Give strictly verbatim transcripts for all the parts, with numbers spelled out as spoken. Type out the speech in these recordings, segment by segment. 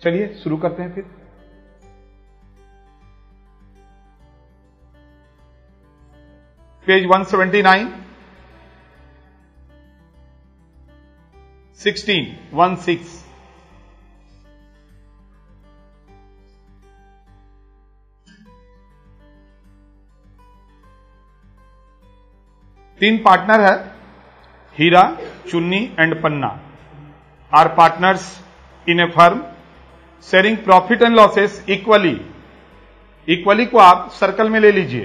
चलिए शुरू करते हैं फिर। Page one seventy nine, sixteen, one six. तीन पार्टनर है, Hira, Chunni and Panna are partners in a firm sharing profit and losses equally. Equally को आप सर्कल में ले लीजिए।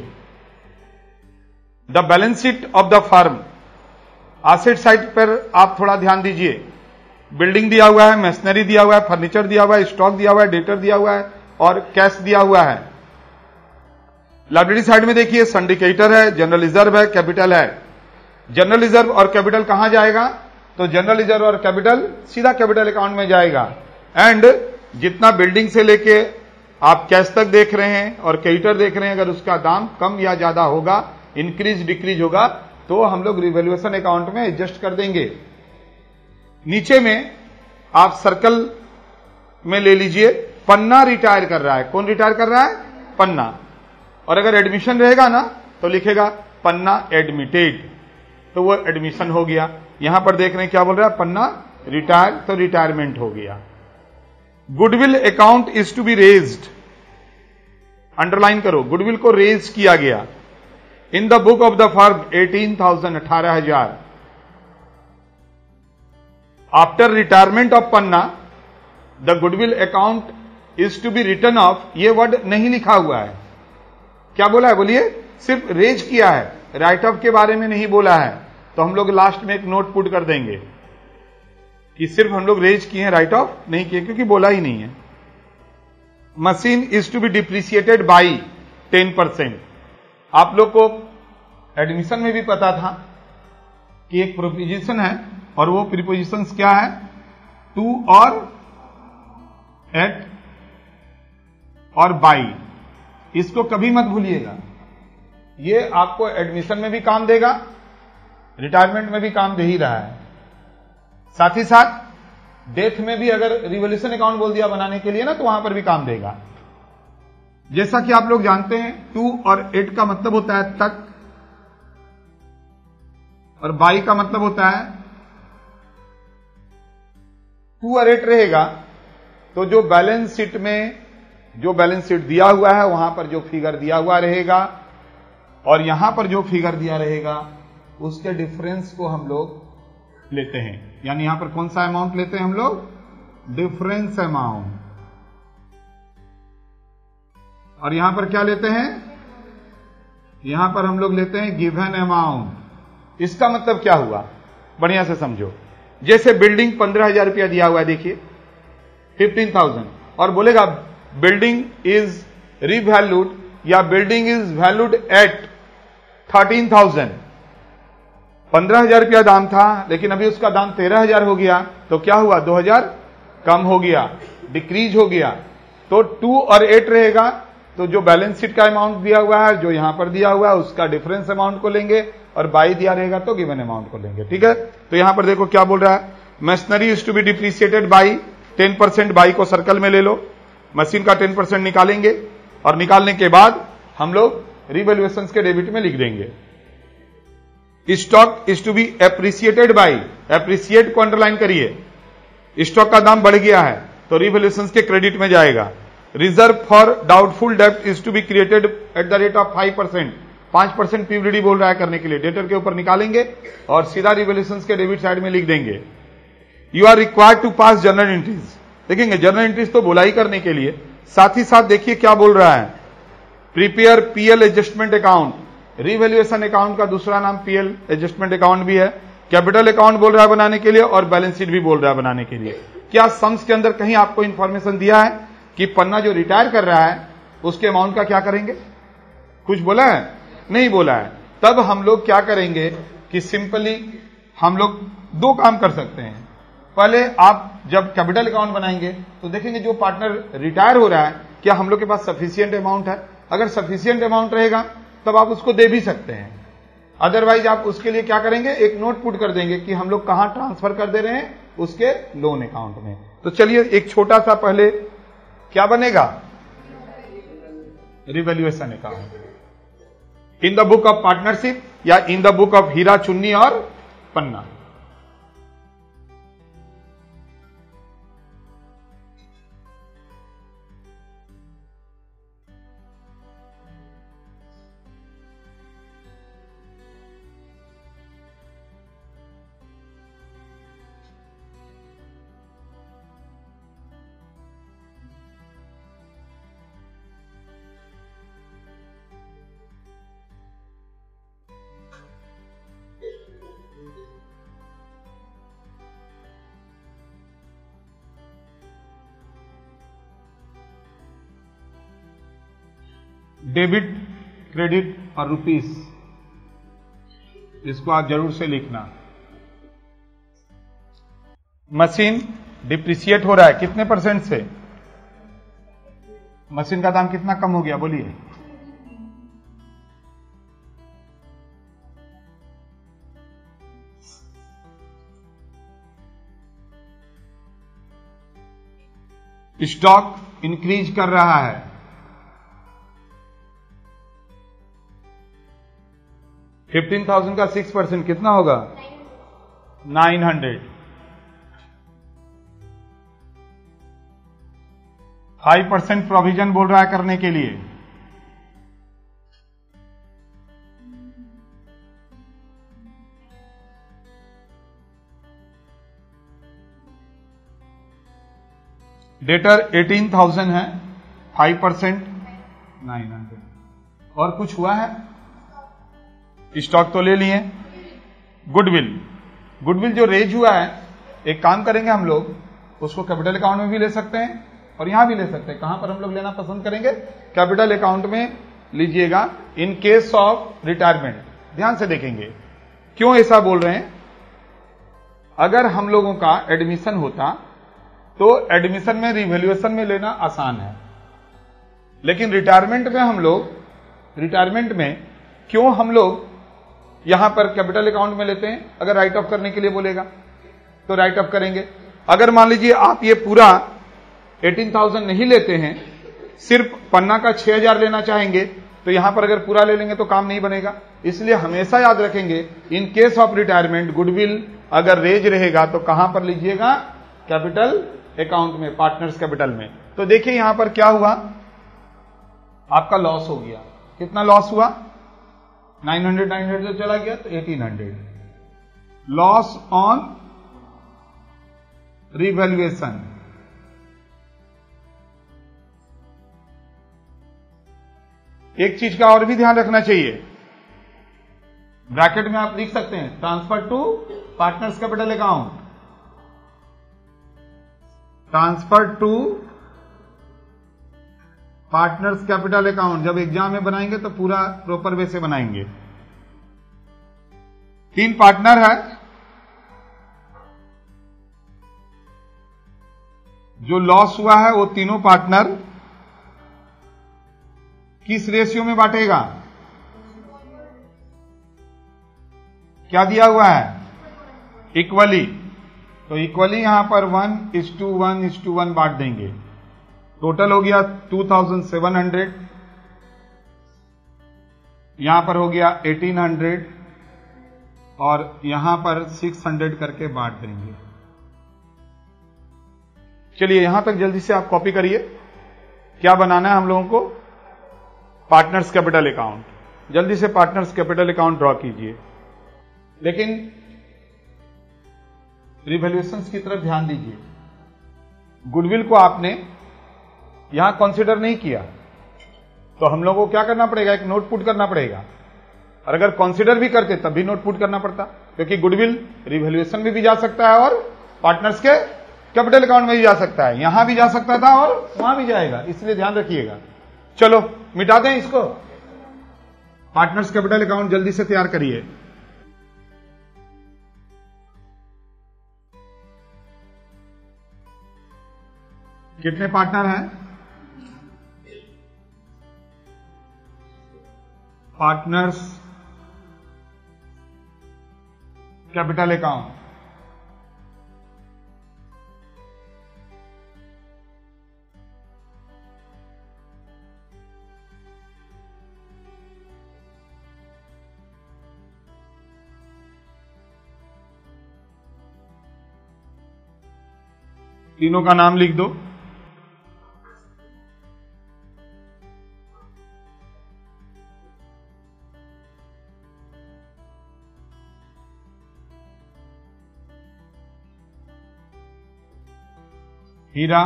The balance sheet of the firm, asset side पर आप थोड़ा ध्यान दीजिए। बिल्डिंग दिया हुआ है, मशीनरी दिया हुआ है, फर्नीचर दिया हुआ है, स्टॉक दिया हुआ है, डेटर दिया हुआ है और कैश दिया हुआ है। लाइबिलिटी साइड में देखिए सिंडिकेटर है, जनरल रिजर्व है, कैपिटल है। जनरल रिजर्व और कैपिटल कहां जाएगा? तो जनरल रिजर्व और कैपिटल सीधा कैपिटल अकाउंट में जाएगा। एंड जितना बिल्डिंग से लेके आप कैश तक देख रहे हैं और क्रेडिटर देख रहे हैं, अगर उसका दाम कम या ज्यादा होगा, इंक्रीज डिक्रीज होगा, तो हम लोग रिवैल्यूएशन अकाउंट में एडजस्ट कर देंगे। नीचे में आप सर्कल में ले लीजिए, पन्ना रिटायर कर रहा है। कौन रिटायर कर रहा है? पन्ना। और अगर एडमिशन रहेगा ना तो लिखेगा पन्ना एडमिटेड, तो वो एडमिशन हो गया। यहां पर देख रहे हैं क्या बोल रहा है? पन्ना रिटायर, तो रिटायरमेंट हो गया। Goodwill account is to be raised, underline करो, गुडविल को रेज किया गया in the book of the firm eighteen thousand, अठारह हजार। After retirement of Panna the goodwill account is to be written off, ये वर्ड नहीं लिखा हुआ है। क्या बोला है? बोलिए। सिर्फ रेज किया है, राइट ऑफ के बारे में नहीं बोला है। तो हम लोग लास्ट में एक नोट पुट कर देंगे कि सिर्फ हम लोग रेज किए हैं, राइट ऑफ नहीं किए, क्योंकि बोला ही नहीं है। Machine is to be depreciated by ten percent. आप लोग को एडमिशन में भी पता था कि एक प्रीपोजिशन है, और वो प्रीपोजिशंस क्या है? टू और एट और बाई। इसको कभी मत भूलिएगा, ये आपको एडमिशन में भी काम देगा, रिटायरमेंट में भी काम दे ही रहा है। साथ ही साथ डेथ में भी अगर रिवॉल्यूशन अकाउंट बोल दिया बनाने के लिए ना, तो वहां पर भी काम देगा। जैसा कि आप लोग जानते हैं, टू और एट का मतलब होता है तक, और बाई का मतलब होता है, टू और एट रहेगा तो जो बैलेंस शीट में जो बैलेंस शीट दिया हुआ है वहां पर जो फिगर दिया हुआ रहेगा, और यहां पर जो फिगर दिया रहेगा, उसके डिफरेंस को हम लोग लेते हैं। यानी यहां पर कौन सा अमाउंट लेते हैं हम लोग? Difference amount. और यहां पर क्या लेते हैं? यहां पर हम लोग लेते हैं गिवन अमाउंट। इसका मतलब क्या हुआ? बढ़िया से समझो। जैसे बिल्डिंग पंद्रह हजार रुपया दिया हुआ है, देखिए फिफ्टीन थाउजेंड, और बोलेगा बिल्डिंग इज रीवैल्यूड या building is valued at thirteen thousand. पंद्रह हजार रुपया दाम था, लेकिन अभी उसका दाम तेरह हजार हो गया, तो क्या हुआ? दो हजार कम हो गया, डिक्रीज हो गया। तो टू और एट रहेगा, तो जो बैलेंस शीट का अमाउंट दिया हुआ है, जो यहां पर दिया हुआ है, उसका डिफरेंस अमाउंट को लेंगे, और बाई दिया रहेगा तो गिवन अमाउंट को लेंगे। ठीक है, तो यहां पर देखो क्या बोल रहा है? Machinery is to be depreciated by ten percent. By को सर्कल में ले लो, मशीन का टेन परसेंट निकालेंगे, और निकालने के बाद हम लोग रिवैल्यूएशन के डेबिट में लिख देंगे। Stock is to be appreciated by, appreciate को अंडरलाइन करिए। स्टॉक का दाम बढ़ गया है तो रिवैल्यूएशन के क्रेडिट में जाएगा। रिजर्व फॉर डाउटफुल डेब्ट is to be created at the rate of five percent. पांच परसेंट पीवलीडी बोल रहा है करने के लिए, डेटर के ऊपर निकालेंगे और सीधा रिवैल्यूएशन के डेबिट साइड में लिख देंगे। You are required to pass journal entries. देखेंगे जर्नल एंट्रीज तो बोला ही करने के लिए, साथ ही साथ देखिए क्या बोल रहा है? Prepare PL adjustment account. Revaluation account का दूसरा नाम पीएल एडजस्टमेंट अकाउंट भी है। कैपिटल अकाउंट बोल रहा है बनाने के लिए, और बैलेंस शीट भी बोल रहा है बनाने के लिए। क्या सम्स के अंदर कहीं आपको इंफॉर्मेशन दिया है कि पन्ना जो रिटायर कर रहा है उसके अमाउंट का क्या करेंगे? कुछ बोला है? नहीं बोला है। तब हम लोग क्या करेंगे कि सिंपली हम लोग दो काम कर सकते हैं। पहले आप जब कैपिटल अकाउंट बनाएंगे तो देखेंगे जो पार्टनर रिटायर हो रहा है, क्या हम लोग के पास सफिशिएंट अमाउंट है? अगर सफिशिएंट अमाउंट रहेगा तब आप उसको दे भी सकते हैं। अदरवाइज आप उसके लिए क्या करेंगे? एक नोट पुट कर देंगे कि हम लोग कहां ट्रांसफर कर दे रहे हैं, उसके लोन अकाउंट में। तो चलिए एक छोटा सा पहले क्या बनेगा, revaluation account in the book of partnership या in the book of Hira, Chunni और पन्ना। डेबिट, क्रेडिट और रुपीस, इसको आप जरूर से लिखना। मशीन डिप्रिशिएट हो रहा है कितने परसेंट से, मशीन का दाम कितना कम हो गया बोलिए, स्टॉक इंक्रीज कर रहा है, फिफ्टीन थाउजेंड का सिक्स परसेंट कितना होगा, nine hundred. Five percent provision बोल रहा है करने के लिए, डेटर एटीन थाउजेंड है, फाइव परसेंट नाइन हंड्रेड। और कुछ हुआ है, स्टॉक तो ले लिए। गुडविल, गुडविल जो रेज हुआ है, एक काम करेंगे हम लोग, उसको कैपिटल अकाउंट में भी ले सकते हैं और यहां भी ले सकते हैं। कहां पर हम लोग लेना पसंद करेंगे, कैपिटल अकाउंट में लीजिएगा इन केस ऑफ रिटायरमेंट। ध्यान से देखेंगे क्यों ऐसा बोल रहे हैं। अगर हम लोगों का एडमिशन होता तो एडमिशन में रिवैल्यूएशन में लेना आसान है, लेकिन रिटायरमेंट में हम लोग, रिटायरमेंट में क्यों हम लोग यहां पर कैपिटल अकाउंट में लेते हैं। अगर राइट ऑफ करने के लिए बोलेगा तो राइट ऑफ करेंगे। अगर मान लीजिए आप ये पूरा अठारह हज़ार नहीं लेते हैं, सिर्फ पन्ना का छह हज़ार लेना चाहेंगे, तो यहां पर अगर पूरा ले लेंगे तो काम नहीं बनेगा। इसलिए हमेशा याद रखेंगे in case of retirement goodwill अगर रेज रहेगा तो कहां पर लीजिएगा, कैपिटल अकाउंट में, पार्टनर्स कैपिटल में। तो देखिए यहां पर क्या हुआ, आपका लॉस हो गया। कितना लॉस हुआ, नाइन हंड्रेड नाइन हंड्रेड जो चला गया तो eighteen hundred. Loss on revaluation. एक चीज का और भी ध्यान रखना चाहिए, ब्रैकेट में आप लिख सकते हैं transfer to partners capital account, transfer to partners capital account. जब एग्जाम में बनाएंगे तो पूरा प्रॉपर वे से बनाएंगे। तीन पार्टनर है, जो लॉस हुआ है वो तीनों पार्टनर किस रेशियो में बांटेगा, क्या दिया हुआ है, इक्वली। तो इक्वली यहां पर one is to one is to one बांट देंगे। टोटल हो गया टू थाउजेंड सेवन हंड्रेड, यहां पर हो गया एटीन हंड्रेड और यहां पर सिक्स हंड्रेड करके बांट देंगे। चलिए यहां तक जल्दी से आप कॉपी करिए। क्या बनाना है हम लोगों को, पार्टनर्स कैपिटल अकाउंट। जल्दी से पार्टनर्स कैपिटल अकाउंट ड्रॉ कीजिए, लेकिन रिवैल्यूएशंस की तरफ ध्यान दीजिए। गुडविल को आपने यहां कंसीडर नहीं किया, तो हम लोगों को क्या करना पड़ेगा, एक नोट पुट करना पड़ेगा। और अगर कंसीडर भी करते तब भी नोट पुट करना पड़ता, क्योंकि गुडविल रिवैल्यूएशन में भी जा सकता है और पार्टनर्स के कैपिटल अकाउंट में भी जा सकता है, यहां भी जा सकता था और वहां भी जाएगा, इसलिए ध्यान रखिएगा। चलो मिटा दें इसको, पार्टनर्स कैपिटल अकाउंट जल्दी से तैयार करिए। कितने पार्टनर हैं, पार्टनर्स कैपिटल अकाउंट तीनों का नाम लिख दो। हीरा,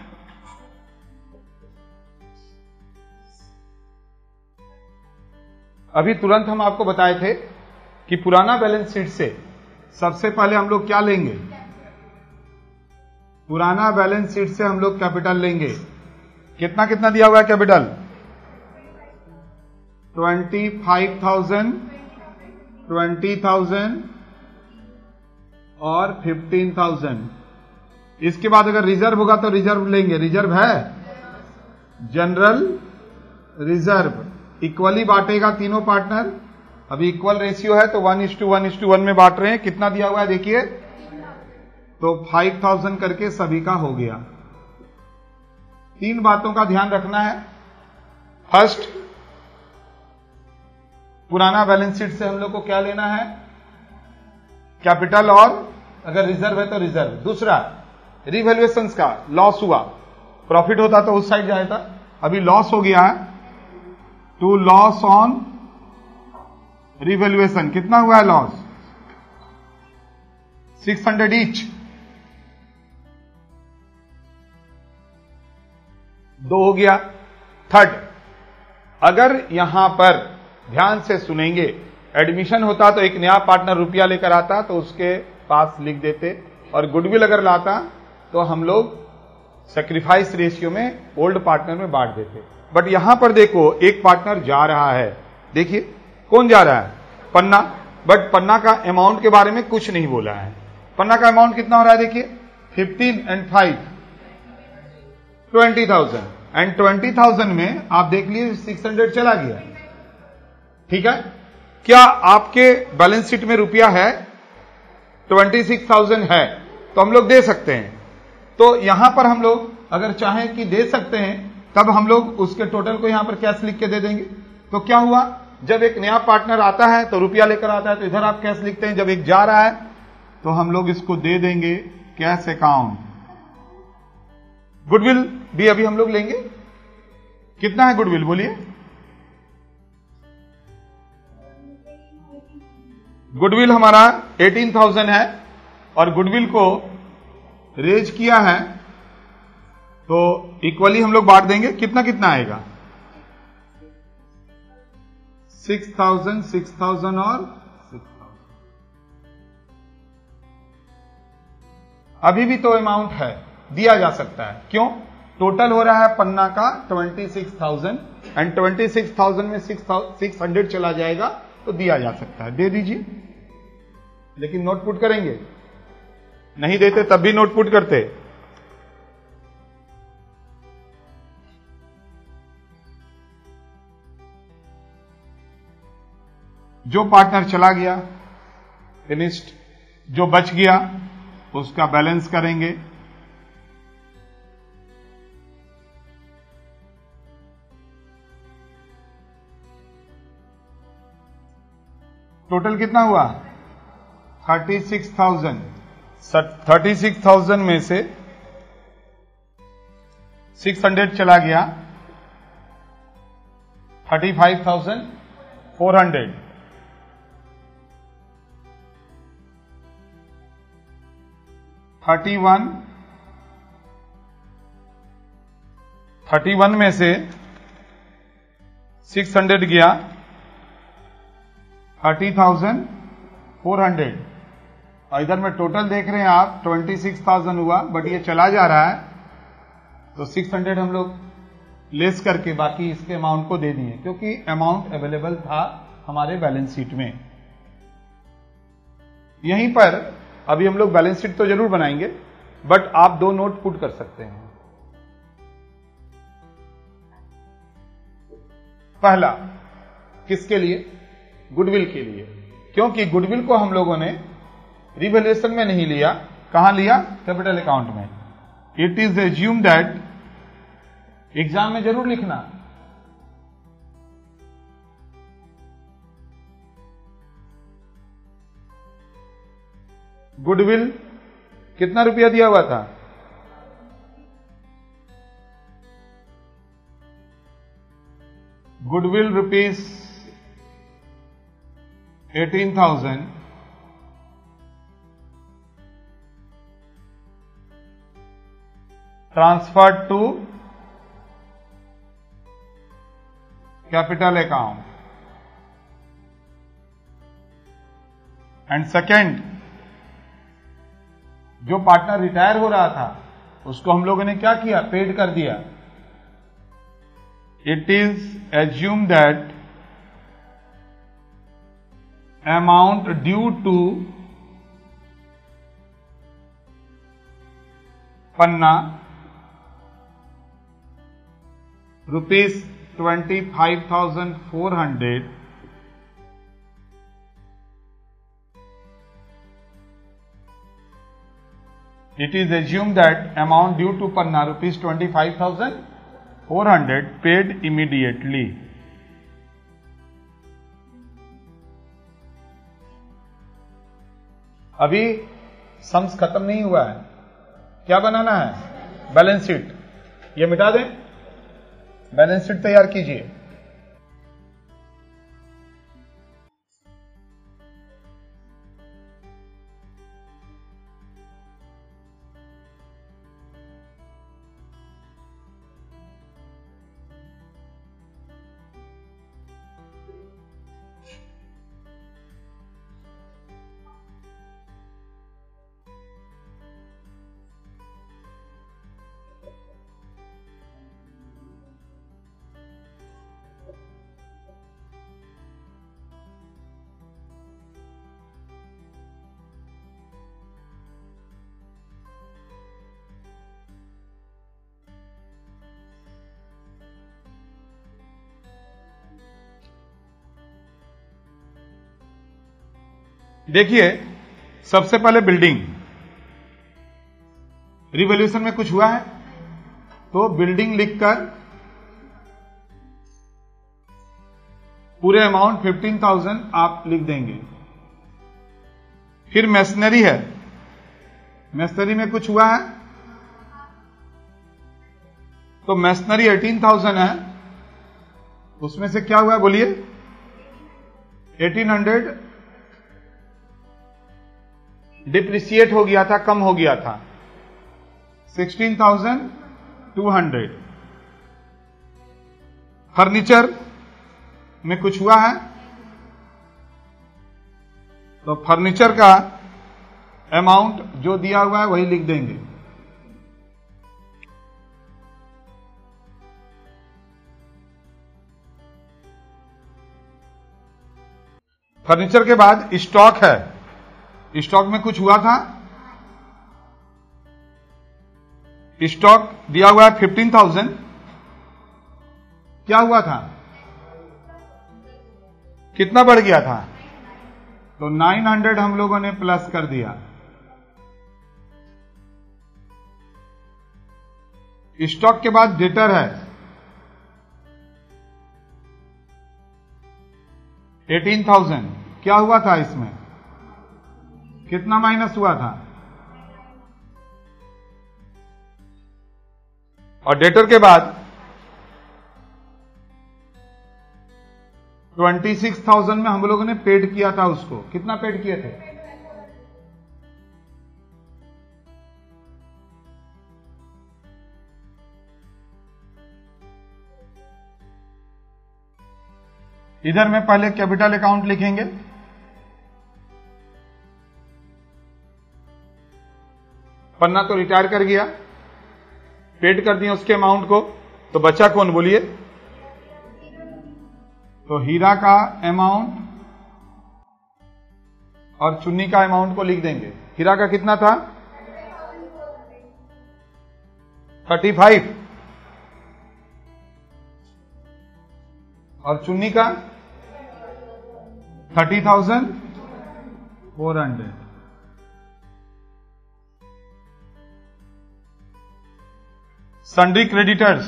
अभी तुरंत हम आपको बताए थे कि पुराना बैलेंस शीट से सबसे पहले हम लोग क्या लेंगे? पुराना बैलेंस शीट से हम लोग कैपिटल लेंगे। कितना कितना दिया हुआ है capital? Twenty five thousand, twenty thousand और फिफ्टीन थाउजेंड। इसके बाद अगर रिजर्व होगा तो रिजर्व लेंगे। रिजर्व है, जनरल रिजर्व इक्वली बांटेगा तीनों पार्टनर। अभी इक्वल रेशियो है तो one is to one is to one में बांट रहे हैं। कितना दिया हुआ है देखिए, तो फाइव थाउजेंड करके सभी का हो गया। तीन बातों का ध्यान रखना है। फर्स्ट, पुराना बैलेंस शीट से हम लोग को क्या लेना है? कैपिटल, और अगर रिजर्व है तो रिजर्व। दूसरा, रिवैल्यूएशंस का लॉस हुआ, प्रॉफिट होता तो उस साइड जाएगा, अभी लॉस हो गया है, टू लॉस ऑन रिवैल्यूएशन। कितना हुआ है लॉस? Six hundred each. दो हो गया। थर्ड, अगर यहां पर ध्यान से सुनेंगे, एडमिशन होता तो एक नया पार्टनर रुपया लेकर आता तो उसके पास लिख देते, और गुडविल अगर लाता तो हम लोग सैक्रिफाइस रेशियो में ओल्ड पार्टनर में बांट देते। बट यहां पर देखो, एक पार्टनर जा रहा है। देखिए कौन जा रहा है? पन्ना। बट पन्ना का अमाउंट के बारे में कुछ नहीं बोला है। पन्ना का अमाउंट कितना हो रहा है देखिए, fifteen and five twenty thousand, and twenty thousand में आप देख लीजिए सिक्स हंड्रेड चला गया। ठीक है, क्या आपके बैलेंस शीट में रुपया है? ट्वेंटी सिक्स थाउजेंड है तो हम लोग दे सकते हैं। तो यहां पर हम लोग अगर चाहें कि दे सकते हैं, तब हम लोग उसके टोटल को यहां पर कैश लिख के दे देंगे। तो क्या हुआ, जब एक नया पार्टनर आता है तो रुपया लेकर आता है तो इधर आप कैश लिखते हैं। जब एक जा रहा है तो हम लोग इसको दे देंगे कैश अकाउंट। गुडविल भी अभी हम लोग लेंगे। कितना है गुडविल बोलिए? गुडविल हमारा एटीन थाउजेंड है, और गुडविल को रेज किया है तो इक्वली हम लोग बांट देंगे। कितना कितना आएगा? सिक्स थाउजेंड, सिक्स थाउजेंड और सिक्स थाउजेंड। अभी भी तो अमाउंट है, दिया जा सकता है। क्यों? टोटल हो रहा है पन्ना का twenty six thousand, and twenty six thousand में सिक्स हंड्रेड चला जाएगा तो दिया जा सकता है। दे दीजिए, लेकिन नोट पुट करेंगे। नहीं देते तब भी नोट पुट करते। जो पार्टनर चला गया फिनिश्ड, जो बच गया उसका बैलेंस करेंगे। टोटल कितना हुआ? Thirty six thousand. Thirty six thousand में से सिक्स हंड्रेड चला गया, thirty five thousand four hundred. Thirty one, thirty one में से सिक्स हंड्रेड गया, थर्टी थाउजेंड फोर हंड्रेड। और इधर में टोटल देख रहे हैं आप, ट्वेंटी सिक्स थाउजेंड हुआ, बट ये चला जा रहा है तो सिक्स हंड्रेड हम लोग लेस करके बाकी इसके अमाउंट को दे दिए, क्योंकि अमाउंट अवेलेबल था हमारे बैलेंस शीट में। यहीं पर अभी हम लोग बैलेंस शीट तो जरूर बनाएंगे, बट आप दो नोट पुट कर सकते हैं। पहला किसके लिए? गुडविल के लिए, क्योंकि गुडविल को हम लोगों ने रिवैल्यूएशन में नहीं लिया। कहां लिया? कैपिटल अकाउंट में। It is assume that, exam में जरूर लिखना, गुडविल कितना रुपया दिया हुआ था? Goodwill rupees eighteen thousand, transferred to capital account. And second, जो पार्टनर रिटायर हो रहा था उसको हम लोगों ने क्या किया, पेड कर दिया। It is assume that amount due to Panna rupees twenty five thousand four hundred It is assumed that amount due to Panna rupees twenty-five thousand four hundred paid immediately. अभी सम्स खत्म नहीं हुआ है, क्या बनाना है, बैलेंस शीट। ये मिटा दें, बैलेंस शीट तैयार कीजिए। देखिए, सबसे पहले बिल्डिंग, रिवॉल्यूशन में कुछ हुआ है तो बिल्डिंग लिखकर पूरे अमाउंट फिफ्टीन थाउजेंड आप लिख देंगे। फिर मैसनरी है, मैसनरी में कुछ हुआ है तो मैसनरी एटीन थाउजेंड है, उसमें से क्या हुआ बोलिए, एटीन हंड्रेड डिप्रिसिएट हो गया था, कम हो गया था, sixteen thousand two hundred. Furniture में कुछ हुआ है तो फर्नीचर का अमाउंट जो दिया हुआ है वही लिख देंगे। फर्नीचर के बाद स्टॉक है, स्टॉक में कुछ हुआ था, स्टॉक दिया हुआ है फिफ्टीन थाउजेंड, क्या हुआ था, कितना बढ़ गया था, तो नाइन हंड्रेड हम लोगों ने प्लस कर दिया। स्टॉक के बाद डेटर है, एटीन थाउजेंड, क्या हुआ था इसमें, कितना माइनस हुआ था, और डेटर के बाद ट्वेंटी सिक्स थाउजेंड में हम लोगों ने पेड किया था उसको, कितना पेड किए थे, इधर में पहले कैपिटल अकाउंट लिखेंगे, पन्ना तो रिटायर कर गया, पेड कर दिया उसके अमाउंट को, तो बचा कौन बोलिए, तो हीरा का अमाउंट और चुन्नी का अमाउंट को लिख देंगे। हीरा का कितना था, थर्टी फाइव, और चुन्नी का thirty thousand four hundred. Sundry creditors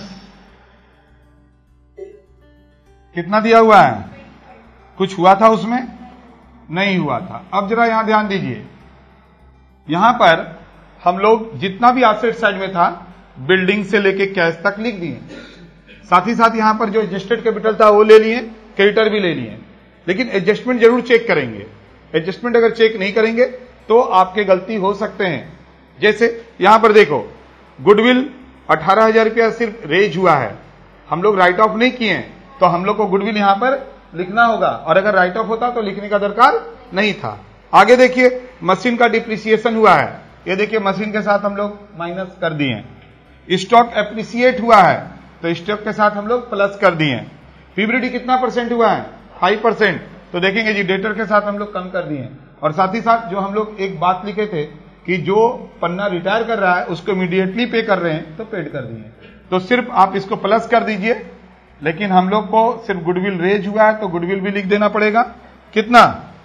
कितना दिया हुआ है, कुछ हुआ था उसमें, नहीं हुआ था। अब जरा यहां ध्यान दीजिए, यहां पर हम लोग जितना भी एसेट साइड में था बिल्डिंग से लेके कैश तक लिख दिए। साथ ही साथ यहां पर जो एडजस्टेड कैपिटल था वो ले लिए, क्रेडिटर भी ले लिए, लेकिन एडजस्टमेंट जरूर चेक करेंगे। एडजस्टमेंट अगर चेक नहीं करेंगे तो आपके गलती हो सकते हैं। जैसे यहां पर देखो, गुडविल अठारह हजार रुपया सिर्फ रेज हुआ है, हम लोग राइट ऑफ नहीं किए हैं, तो हम लोग को गुडविल यहां पर लिखना होगा, और अगर राइट ऑफ होता तो लिखने का दरकार नहीं था। आगे देखिए, मशीन का डिप्रिसिएशन हुआ है, ये देखिए मशीन के साथ हम लोग माइनस कर दिए। स्टॉक एप्रिसिएट हुआ है तो स्टॉक के साथ हम लोग प्लस कर दिए। पीबीडी कितना परसेंट हुआ है? फाइव परसेंट, तो देखेंगे जी डेटर के साथ हम लोग कम कर दिए। और साथ ही साथ जो हम लोग एक बात लिखे थे कि जो पन्ना रिटायर कर रहा है उसको इमीडिएटली पे कर रहे हैं, तो पेड कर दिए। तो सिर्फ आप इसको प्लस कर दीजिए, लेकिन हम लोग को सिर्फ गुडविल रेज हुआ है तो गुडविल भी लिख देना पड़ेगा। कितना?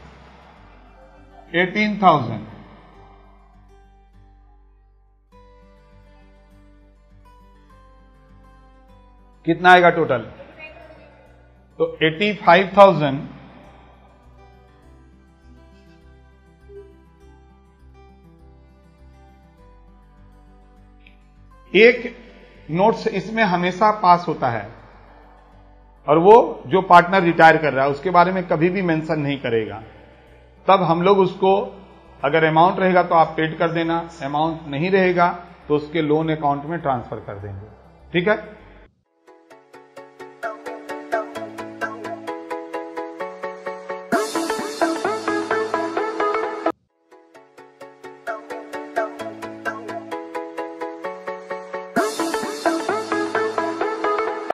Eighteen thousand. कितना आएगा टोटल? तो एटी फाइव थाउजेंड एक नोट्स इसमें हमेशा पास होता है, और वो जो पार्टनर रिटायर कर रहा है उसके बारे में कभी भी मेंशन नहीं करेगा। तब हम लोग उसको, अगर अमाउंट रहेगा तो आप पेड कर देना, अमाउंट नहीं रहेगा तो उसके लोन अकाउंट में ट्रांसफर कर देंगे। ठीक है।